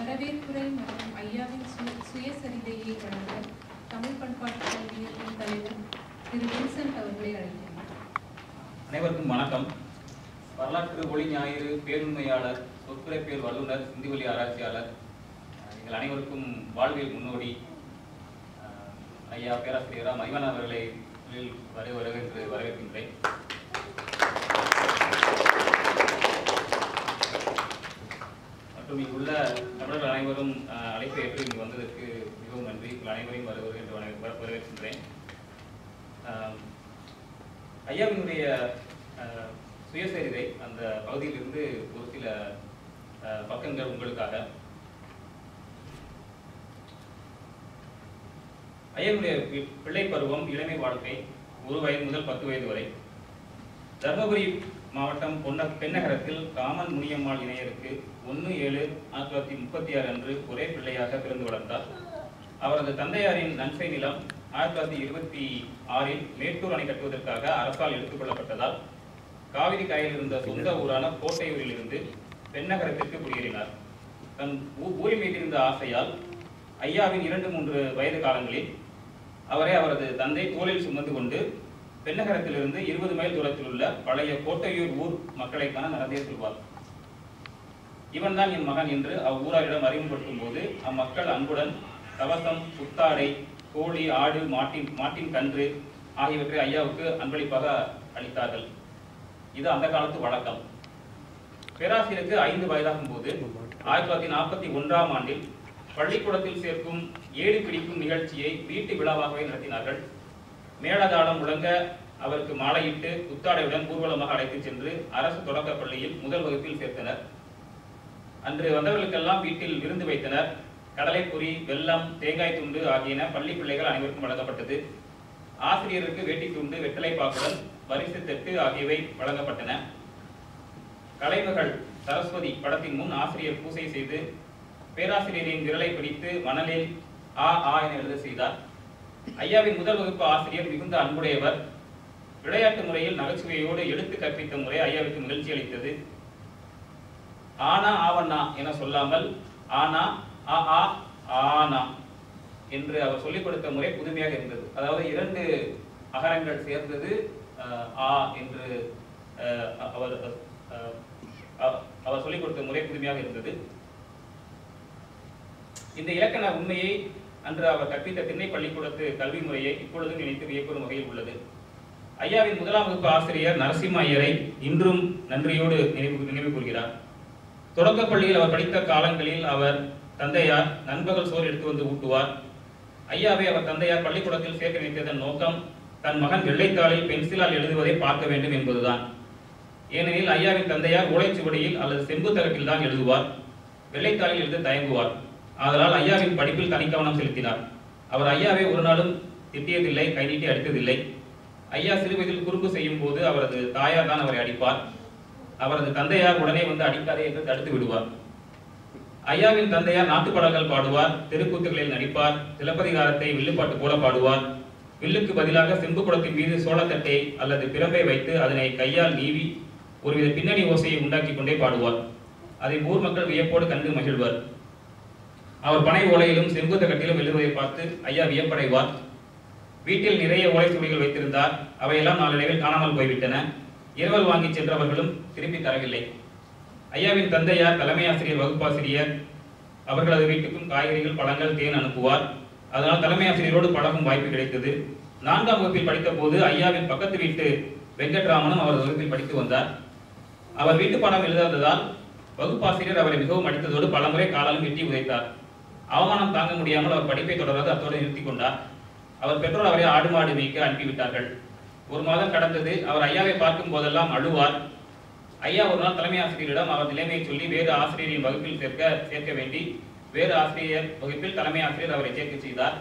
வரவேற்புரை மற்றும் ஐயாவின் சுயசரிதையை வழங்க தமிழ் பண்பாட்டு கல்வியத்தின் தலைவர் திரு வின்சென்ட் அவர்களை அழைக்கிறேன். அனைவருக்கும் வணக்கம். வரலாற்று ஒளி ஞாயிறு பேருண்மையாளர், சொற்குறைப்பியல் வல்லுநர், சிந்துவெளி ஆராய்ச்சியாளர், எங்கள் அனைவருக்கும் வாழ்வியல் முன்னோடி ஐயா பேராசிரியரா மதிவன் அவர்களை என்று வரவேற்கின்றேன். மற்றும் இங்குள்ள தமிழர்கள் அனைவரும் அழைப்பை ஏற்று இங்கு வந்ததற்கு மிகவும் நன்றி. அனைவரையும் வருவது என்று வரவேற்கின்றேன். ஐயாவினுடைய சுயசரிதை அந்த பகுதியிலிருந்து ஒரு சில பக்கங்கள் உங்களுக்காக. ஐயாவுடைய பிள்ளை பருவம், இளமை வாழ்க்கை 1 வயது முதல் 10 வயது வரை தர்மபுரி மாவட்டம் பெண்ணகரத்தில் காமன் முனியம்மாள் இணையருக்கு 1/7/1936 அன்று ஒரே பிள்ளையாக பிறந்து வளர்ந்தார். அவரது தந்தையாரின் நன்சை நிலம் 1926இல் மேட்டூர் அணை கட்டுவதற்காக அரசால் எடுத்துக் கொள்ளப்பட்டதால் காவிரி கரையில் இருந்த சொந்த ஊரான கோட்டையூரில் இருந்து பெண்ணகரத்திற்கு குடியேறினார். தன் ஊரின் மீது இருந்த ஆசையால் ஐயாவின் 2-3 வயது காலங்களில் அவரை அவரது தந்தை தோளில் சுமந்து கொண்டு பெண்ணகரத்திலிருந்து 20 மைல் தூரத்தில் உள்ள பழைய கோட்டையூர் ஊர் மக்களை காண நடந்தே செல்வார். இவன் தான் என் மகன் என்று அவ்வூராரிடம் அறிமுகப்படுத்தும் போது அம்மக்கள் அன்புடன் கவசம், புத்தாடை, கோழி, ஆடு, மாட்டின் கன்று ஆகியவற்றை ஐயாவுக்கு அன்பளிப்பாக அளித்தார்கள். இது அந்த காலத்து வழக்கம். பேராசிரியருக்கு 5 வயதாகும் போது 1941ஆம் ஆண்டில் பள்ளிக்கூடத்தில் சேர்க்கும் ஏடு பிடிக்கும் நிகழ்ச்சியை வீட்டு விழாவாகவே நடத்தினார்கள். மேளதாளம் முழங்க அவருக்கு மாலையிட்டு புத்தாடையுடன் ஊர்வலமாக அழைத்துச் சென்று அரசு தொடக்கப் பள்ளியில் முதல் வகுப்பில் சேர்த்தனர். அன்று வந்தவர்களுக்கெல்லாம் வீட்டில் விருந்து வைத்தனர். கடலை பொரி, வெல்லம், தேங்காய் துண்டு ஆகியன பள்ளி பிள்ளைகள் அனைவருக்கும் வழங்கப்பட்டது. ஆசிரியருக்கு வேட்டி துண்டு, வெத்தலை பாக்குடன் பரிசு தட்டு ஆகியவை வழங்கப்பட்டன. கலைமகள் சரஸ்வதி படத்தின் முன் ஆசிரியர் பூசை செய்து பேராசிரியரின் விரலை பிடித்து மணலில் ஆ ஆ என எழுத செய்தார். ஐயாவின் முதல் வகுப்பு ஆசிரியர் மிகுந்த அன்புடையவர். விளையாட்டு முறையில் நகைச்சுவையோடு எடுத்து கற்பித்த முறை ஐயாவுக்கு மகிழ்ச்சி அளித்தது. ஆனா ஆவண்ணா என சொல்லாமல் ஆனா ஆ ஆ ஆனா என்று அவர் சொல்லிக் கொடுத்த முறை புதுமையாக இருந்தது. அதாவது 2 அகரங்கள் சேர்ந்தது ஆ என்று அவர் சொல்லிக் கொடுத்த முறை புதுமையாக இருந்தது. இந்த இலக்கண உண்மையை அன்று அவர் கற்பித்த திண்ணை பள்ளிக்கூடத்து கல்வி முறையை இப்பொழுதும் நினைத்து வியப்பெறும் வகையில் உள்ளது. ஐயாவின் 1ஆம் வகுப்பு ஆசிரியர் நரசிம்ம ஐயரை இன்றும் நன்றியோடு நினைவு கூறுகிறார். தொடக்கப் பள்ளியில் அவர் படித்த காலங்களில் அவர் தந்தையார் நண்பகல் சோறு எடுத்து வந்து ஊட்டுவார். ஐயாவை அவர் தந்தையார் பள்ளிக்கூடத்தில் சேர்க்க நினைத்ததன் நோக்கம் தன் மகன் வெள்ளைத்தாளில் பென்சிலால் எழுதுவதை பார்க்க வேண்டும் என்பதுதான். ஏனெனில் ஐயாவின் தந்தையார் ஓலைச்சுவடியில் அல்லது செம்பு தகட்டில் தான் எழுதுவார். வெள்ளைத்தாளில் எழுத தயங்குவார். ஆதலால் ஐயாவின் படிப்பில் தனிக்கவனம் செலுத்தினார். அவர் ஐயாவை ஒரு நாளும் திட்டியதில்லை, கை நீட்டி அடித்ததில்லை. ஐயா சிறு வயதில் குறும்பு செய்யும் போது அவரது தாயார் தான் அவரை அடிப்பார். அவரது தந்தையார் உடனே வந்து அடிக்காதே என்று தடுத்து விடுவார். ஐயாவின் தந்தையார் நாட்டுப்பாடல்கள் பாடுவார், தெருக்கூத்துகளில் நடிப்பார், சிலப்பதிகாரத்தை வில்லுப்பாட்டு போல பாடுவார். வில்லுக்கு பதிலாக செம்பு குடத்தின் மீது சோளத்தட்டை அல்லது பிரம்பை வைத்து அதனை கையால் நீவி ஒருவித பின்னணி ஓசையை உண்டாக்கி கொண்டே பாடுவார். அதை ஊர் மக்கள் வியப்போடு கண்டு மகிழ்வர். அவர் பனை ஓலையிலும் செம்பு தகட்டிலும் எழுதுவதை பார்த்து ஐயா வியப்படைவார். வீட்டில் நிறைய ஓலை சுவடிகள் வைத்திருந்தார். அவையெல்லாம் நாளடைவில் காணாமல் போய்விட்டன. இரவல் வாங்கி சென்றவர்களும் திருப்பி தரவில்லை. ஐயாவின் தந்தையார் தலைமை ஆசிரியர், வகுப்பாசிரியர். அவர்களது வீட்டுக்கும் காய்கறிகள், பழங்கள், தேன் அனுப்புவார். அதனால் தலைமை ஆசிரியரோடு பழகும் வாய்ப்பு கிடைத்தது. 4ஆம் வகுப்பில் படித்த போது ஐயாவின் பக்கத்து வீட்டு வெங்கட்ராமனும் அவரது வகுப்பில் படித்து வந்தார். அவர் வீட்டு பாடம் எழுதாததால் வகுப்பாசிரியர் அவரை மிகவும் அடித்ததோடு பலமுறை காலாலும் வெட்டி உதைத்தார். அவமானம் தாங்க முடியாமல் அவர் படிப்பை தொடராது அத்தோடு நிறுத்திக் கொண்டார். அவர் பெற்றோர் அவரை ஆடு மாடு மேய்க்க அனுப்பிவிட்டார்கள். 1 மாதம் கடந்தது. அவர் ஐயாவை பார்க்கும் போதெல்லாம் அழுவார். ஐயா ஒரு நாள் தலைமை ஆசிரியரிடம் அவர் நிலைமையை சொல்லி வேறு ஆசிரியரின் வகுப்பில் சேர்க்க வேண்டி வேறு ஆசிரியர் வகுப்பில் தலைமை ஆசிரியர் அவரை சேர்க்க செய்தார்.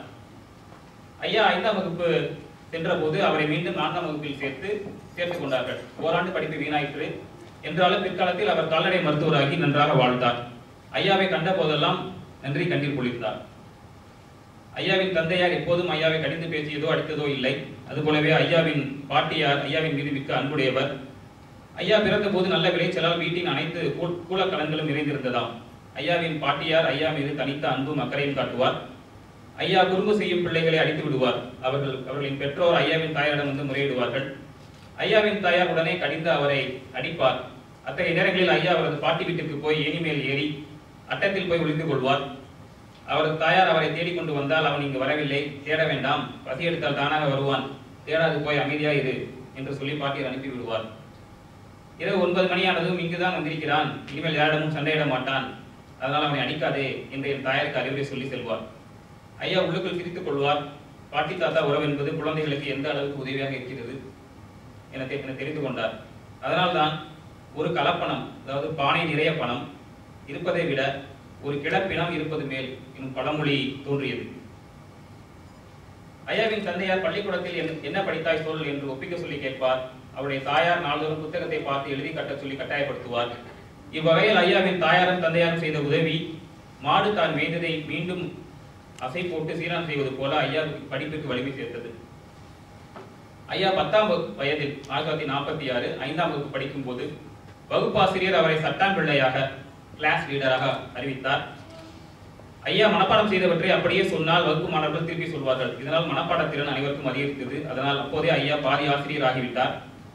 ஐயா 5ஆம் வகுப்பு சென்ற போது அவரை மீண்டும் 4ஆம் வகுப்பில் சேர்த்துக் கொண்டார்கள். ஓராண்டு படிப்பு வீணாயிற்று என்றாலும் பிற்காலத்தில் அவர் கால்நடை மருத்துவராகி நன்றாக வாழ்ந்தார். ஐயாவை கண்ட போதெல்லாம் நன்றி கண்ணீர் பொழித்தார். ஐயாவின் தந்தையார் எப்போதும் ஐயாவை கடிந்து பேசியதோ அடித்ததோ இல்லை. அதுபோலவே ஐயாவின் பாட்டியார் ஐயாவின் மீது மிக்க அன்புடையவர். ஐயா பிறந்த போது நல்ல விளைச்சலால் வீட்டின் அனைத்து கூலக்கலன்களும் நிறைந்திருந்ததாம். ஐயாவின் பாட்டியார் ஐயா மீது தனித்த அன்பும் அக்கறையும் காட்டுவார். ஐயா குறும்பு செய்யும் பிள்ளைகளை அடித்து விடுவார். அவர்களின் பெற்றோர் ஐயாவின் தாயாரிடம் வந்து முறையிடுவார்கள். ஐயாவின் தாயார் உடனே கடிந்து அவரை அடிப்பார். அத்தகைய நேரங்களில் ஐயா அவரது பாட்டி வீட்டுக்கு போய் ஏணி மேல் ஏறி அட்டத்தில் போய் ஒளிந்து கொள்வார். அவரது தாயார் அவரை தேடிக்கொண்டு வந்தால் அவன் இங்கு வரவில்லை, தேட வேண்டாம், பசி எடுத்தால் தானாக வருவான், தேடாது போய் அமைதியா இரு என்று சொல்லி பாட்டியர் அனுப்பி விடுவார். இரவு 9 மணியானதும் இங்குதான் வந்திருக்கிறான், இனிமேல் யாரிடமும் சண்டையிட மாட்டான், அதனால் அவனை அடிக்காதே என்று என் தாயாருக்கு அறிவுரை சொல்லி செல்வார். ஐயா உள்ளுக்குள் சிரித்துக் கொள்வார். பாட்டி தாத்தா உறவு என்பது குழந்தைகளுக்கு எந்த அளவுக்கு உதவியாக இருக்கிறது என தெரிந்து கொண்டார். அதனால்தான் ஒரு கலப்பணம், அதாவது பானை நிறைய பணம் இருப்பதை விட ஒரு கிடப்பினம் இருப்பது மேல் என்னும் பழமொழி தோன்றியது. ஐயாவின் தந்தையார் பள்ளிக்கூடத்தில் என்ன படித்தாய் சொல் என்று ஒப்பிக்க சொல்லி கேட்பார். அவருடைய தாயார் நாள்தோறும் புத்தகத்தை பார்த்து எழுதி கட்ட சொல்லி கட்டாயப்படுத்துவார். இவ்வகையில் ஐயாவின் தாயாரும் தந்தையாரும் செய்த உதவி மாடு தான் மேய்ந்ததை மீண்டும் அசை போட்டு சீரான் செய்வது போல ஐயாவுக்கு படிப்பிற்கு வலிமை சேர்த்தது. ஐயா 10ஆம் வயதில் 1946 5ஆம் வகுப்பு படிக்கும் போது வகுப்பாசிரியர் அவரை சட்டான் பிள்ளையாக, கிளாஸ் லீடராக அறிவித்தார். ஐயா மனப்பாடம் செய்தவற்றை அப்படியே சொன்னால் வகுப்பு மாணவர்கள் திருப்பி சொல்வார்கள். இதனால் மனப்பாடத்திறன் அனைவருக்கும் அதிகரித்தது. அதனால் அப்போதே ஐயா பாதி ஆசிரியர் ஆகிவிட்டார்.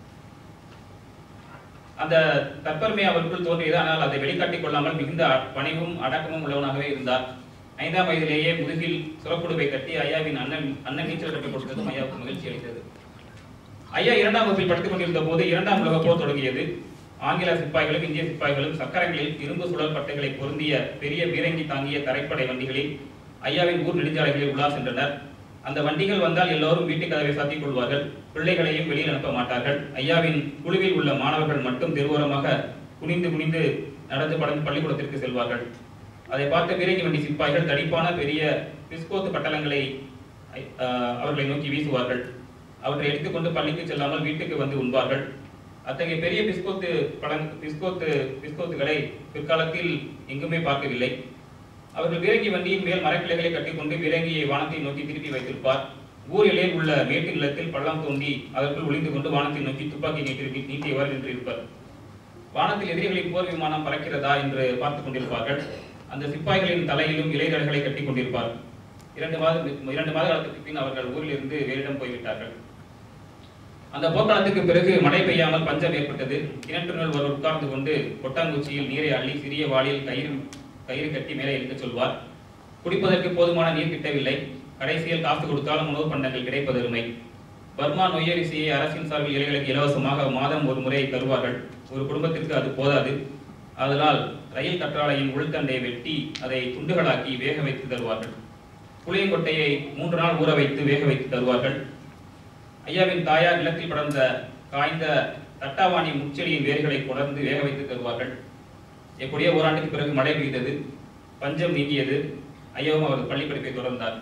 அந்த தற்பெருமை அவருக்குள் தோன்றியது. ஆனால் அதை வெளிக்காட்டிக் கொள்ளாமல் மிகுந்த பணிவும் அடக்கமும் உள்ளவனாகவே இருந்தார். 5ஆம் வயதிலேயே முதுகில் சுரக்குடுவை கட்டி ஐயாவின் அண்ணன் நீச்சல் கற்றுக் கொடுத்ததும் ஐயாவுக்கு மகிழ்ச்சி அளித்தது. ஐயா 2ஆம் வகுப்பில் படித்துக் கொண்டிருந்த போது 2ஆம் உலகப் போர் தொடங்கியது. ஆங்கில சிப்பாய்களும் இந்திய சிப்பாய்களும் சக்கரங்களில் இரும்பு சுழல் பட்டைகளை பொருந்திய பெரிய பீரங்கி தாங்கிய தரைப்படை வண்டிகளில் ஐயாவின் ஊர் நெடுஞ்சாலைகளில் உலா சென்றனர். அந்த வண்டிகள் வந்தால் எல்லோரும் வீட்டு கதவை சாத்திக் கொள்வார்கள். பிள்ளைகளையும் வெளியில் அனுப்ப மாட்டார்கள். ஐயாவின் குழுவில் உள்ள மாணவர்கள் மட்டும் தெருவோரமாக குனிந்து குனிந்து நடந்து பள்ளிக்கூடத்திற்கு செல்வார்கள். அதை பார்த்த பீரங்கி வண்டி சிப்பாய்கள் தடிப்பான பெரிய பிஸ்கோத்து பட்டலங்களை அவர்களை நோக்கி வீசுவார்கள். அவற்றை எடுத்துக்கொண்டு பள்ளிக்கு செல்லாமல் வீட்டுக்கு வந்து உண்பார்கள். அத்தகைய பெரிய பிஸ்கோத்துகளை பிற்காலத்தில் எங்குமே பார்க்கவில்லை. அவர்கள் பீரங்கி வண்டியின் மேல் மரக்கிளைகளை கட்டிக்கொண்டு பீரங்கியை வானத்தை நோக்கி திருப்பி வைத்திருப்பார். ஊர் எல்லையில் உள்ள மேட்டு நிலத்தில் பள்ளம் தோண்டி அதற்குள் ஒளிந்து கொண்டு வானத்தை நோக்கி துப்பாக்கி நீட்டியவர் நின்றிருப்பார். வானத்தில் எதிரிகளின் போர் விமானம் பறக்கிறதா என்று பார்த்துக் கொண்டிருப்பார்கள். அந்த சிப்பாய்களின் தலையிலும் இலைதழைகளை கட்டிக் கொண்டிருப்பார். 2 மாத காலத்துக்கு பின் அவர்கள் ஊரில் இருந்து வேறிடம் போய்விட்டார்கள். அந்த போர்க்காலத்துக்கு பிறகு மழை பெய்யாமல் பஞ்சம் ஏற்பட்டது. கிணற்றுநூல் ஒருவர் உட்கார்ந்து கொண்டு கொட்டாங்குச்சியில் நீரை அள்ளி சிறிய வாளியில் கயிறு கட்டி மேலே இழுக்க சொல்வார். குடிப்பதற்கு போதுமான நீர் கிட்டவில்லை. கடைசியில் காசு கொடுத்தாலும் உணவு பண்டங்கள் கிடைப்பதருமை. பர்மா நொய்யரிசியை அரசின் சார்பில் ஏழைகளுக்கு இலவசமாக மாதம் ஒரு முறை தருவார்கள். ஒரு குடும்பத்திற்கு அது போதாது. அதனால் ரயில் கற்றாழையின் உள்தண்டை வெட்டி அதை துண்டுகளாக்கி வேக வைத்து தருவார்கள். புளியங்கொட்டையை 3 நாள் ஊற வைத்து வேக வைத்து தருவார்கள். ஐயாவின் தாயார் நிலத்தில் படர்ந்த காய்ந்த தட்டாவாணி முச்செடியின் வேர்களை கொடர்ந்து வேக வைத்து தருவார்கள். எப்படியோ ஓராண்டுக்கு பிறகு மழை பெய்தது. பஞ்சம் நீங்கியது. ஐயாவும் அவரது பள்ளி படிப்பை தொடர்ந்தார்.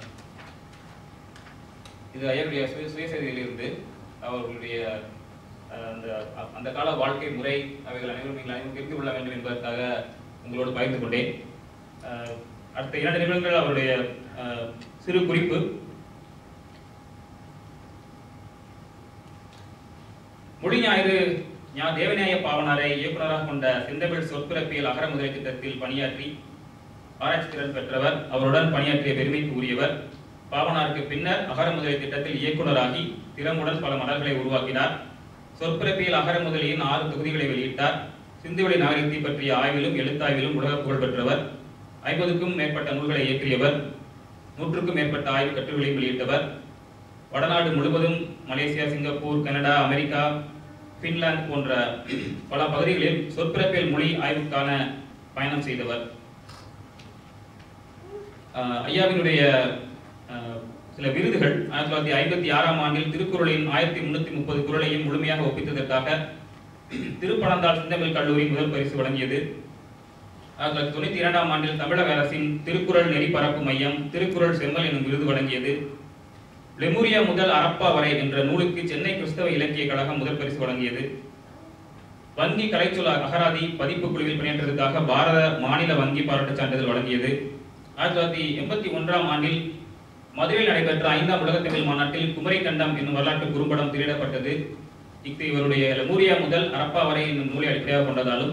இது ஐயாவுடைய சுயசரிதையிலிருந்து அவர்களுடைய அந்த கால வாழ்க்கை முறை அவைகள் அனைவரும் தெரிந்து கொள்ள வேண்டும் என்பதற்காக உங்களோடு பகிர்ந்து கொண்டேன். அடுத்த 2 நிமிடங்கள் அவருடைய சிறு குறிப்பு. மொழி ஞாயிறு தேவநாய பாவனாரை இயக்குநராக கொண்ட செந்தமிழ் சொற்பிறப்பியல் அகர முதலை திட்டத்தில் பணியாற்றி ஆராய்ச்சி திறன் பெற்றவர். அவருடன் பணியாற்றிய பெருமைக்கு உரியவர். பாவனாருக்கு பின்னர் அகர முதலை திட்டத்தில் இயக்குநராகி திறமுடன் பல மலர்களை உருவாக்கினார். சொற்பிறப்பியல் அகர முதலியின் 6 தொகுதிகளை வெளியிட்டார். சிந்துவெளி நாகரிகத்தை பற்றிய ஆய்விலும் எழுத்தாய்விலும் உலக புகழ் பெற்றவர். 50க்கும் மேற்பட்ட நூல்களை இயற்றியவர். 100க்கும் மேற்பட்ட ஆய்வு கட்டுரைகளையும் வெளியிட்டவர். வடநாடு முழுவதும் Malaysia, Singapore, Canada, America, Finland போன்ற பல பகுதிகளில் சொற்பிறப்பியல் மொழி ஆய்வுக்கான பயணம் செய்தவர். ஐயாவினுடைய சில விருதுகள் 1956ஆம் ஆண்டில் திருக்குறளின் 1330 குறளையும் முழுமையாக ஒப்பித்ததற்காக திருப்பனந்தாள் செந்தமிழ் கல்லூரி முதல் பரிசு வழங்கியது. 1992ஆம் ஆண்டில் தமிழக அரசின் திருக்குறள் நெறிபரப்பு மையம் திருக்குறள் செம்மல் எனும் விருது வழங்கியது. லெமுரியா முதல் அரப்பா வரை என்ற நூலுக்கு சென்னை கிறிஸ்தவ இலக்கிய கழகம் முதல் பரிசு வழங்கியது. வங்கி கலைச்சொல் அகராதி பதிப்பு குழுவில் பணியாற்றதுக்காக பாரத மாநில வங்கி பாராட்டு சான்றிதழ் வழங்கியது. 1981ஆம் ஆண்டில் மதுரையில் நடைபெற்ற 5ஆம் உலக தமிழ் மாநாட்டில் குமரி கண்டம் என்னும் வரலாற்று குறும்படம் திரையிடப்பட்டது. இவருடைய லெமுரியா முதல் அரப்பா வரை என்னும் நூலை அடிப்படையாக கொண்டதாலும்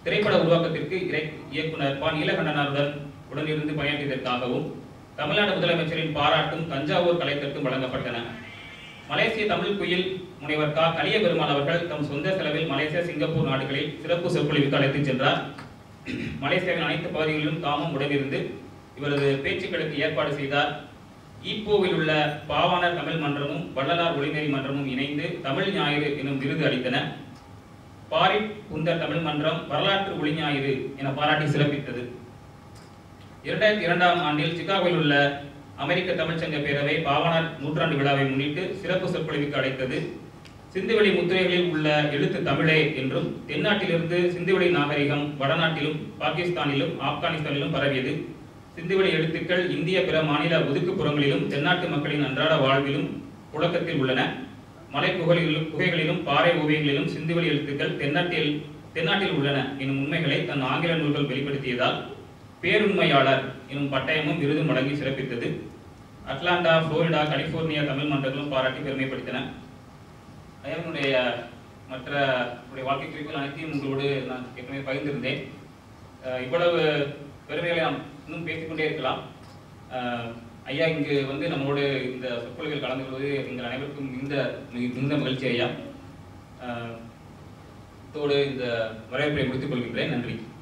திரைப்பட உருவாக்கத்திற்கு இயக்குனர் ப. நீலகண்டனாருடன் உடனிருந்து பணியாற்றியதற்காகவும் தமிழ்நாடு முதலமைச்சரின் பாராட்டும் தஞ்சாவூர் கலைஞருக்கும் வழங்கப்பட்டன. மலேசிய தமிழ் குயில் முனைவர் கா. கலிய பெருமாள் அவர்கள் தம் சொந்த செலவில் மலேசியா, சிங்கப்பூர் நாடுகளில் சிறப்பு சொற்பொழிவுக்கு அழைத்துச் சென்றார். மலேசியாவின் அனைத்து பகுதிகளிலும் தாமும் உடனிருந்து இவரது பேச்சுக்களுக்கு ஏற்பாடு செய்தார். ஈப்போவில் உள்ள பாவாணர் தமிழ் மன்றமும் வள்ளலார் ஒளிநெறி மன்றமும் இணைந்து தமிழ் ஞாயிறு எனும் விருது அளித்தன. பாரிட் புந்தர் தமிழ் மன்றம் வரலாற்று ஒளி ஞாயிறு என பாராட்டி சிறப்பித்தது. 2002ஆம் ஆண்டில் சிகாகோவில் உள்ள அமெரிக்க தமிழ்ச்சங்க பேரவை பாவாணர் நூற்றாண்டு விழாவை முன்னிட்டு சிறப்பு சொற்பொழிவுக்கு அழைத்தது. சிந்துவெளி முத்திரைகளில் உள்ள எழுத்து தமிழே என்றும் தென்னாட்டிலிருந்து சிந்துவெளி நாகரிகம் வடநாட்டிலும் பாகிஸ்தானிலும் ஆப்கானிஸ்தானிலும் பரவியது. சிந்துவெளி எழுத்துக்கள் இந்திய பிற மாநில ஒதுக்குப்புறங்களிலும் தென்னாட்டு மக்களின் அன்றாட வாழ்விலும் புழக்கத்தில் உள்ளன. மலை குகைகளிலும் பாறை ஓவியங்களிலும் சிந்துவெளி எழுத்துக்கள் தென்னாட்டில் உள்ளன எனும் உண்மைகளை தன் ஆங்கில நூல்கள் வெளிப்படுத்தியதால் பேருண்மையாளர் எனும் பட்டயமும் விருதும் வழங்கி சிறப்பித்தது. அட்லாண்டா, புளோரிடா, கலிபோர்னியா தமிழ் மன்றங்களும் பாராட்டி பெருமைப்படுத்தின. ஐயாவினுடைய மற்ற வாழ்க்கை குறிப்புகள் அனைத்தையும் உங்களோடு நான் ஏற்கனவே பகிர்ந்திருந்தேன். இவ்வளவு பெருமைகளை நாம் இன்னும் பேசிக்கொண்டே இருக்கலாம். ஐயா இங்கு வந்து நம்மளோடு இந்த சொற்பொழிவில் கலந்து கொள்வது எங்கள் அனைவருக்கும் மிகுந்த மகிழ்ச்சி. ஐயா தோடு இந்த வரவேற்பை முடித்துக் கொள்கின்றேன். நன்றி.